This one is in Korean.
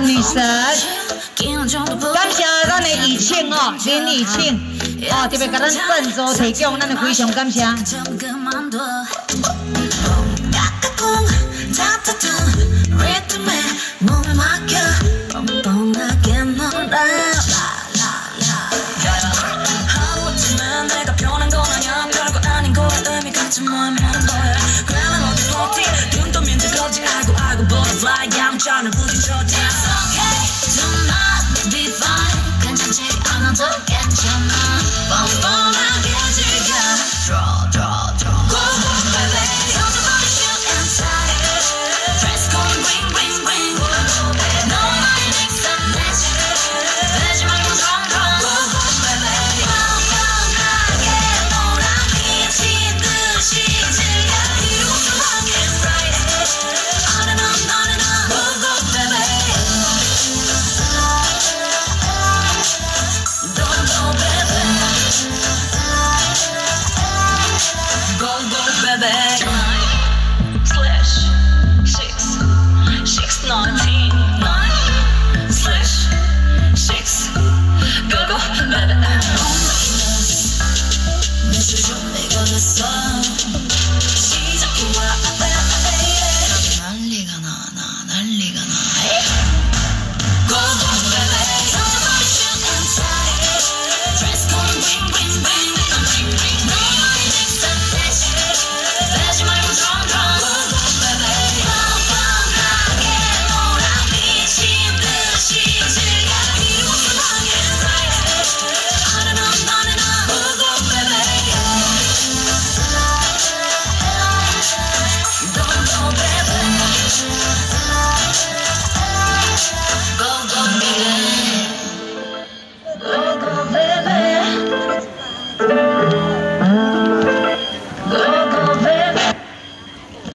女神，感谢咱的以庆哦，林以庆哦，特别给咱赞助提供，咱就非常感谢。 양천을 부딪혀지 It's okay to not be fine 괜찮지 않아도 괜찮아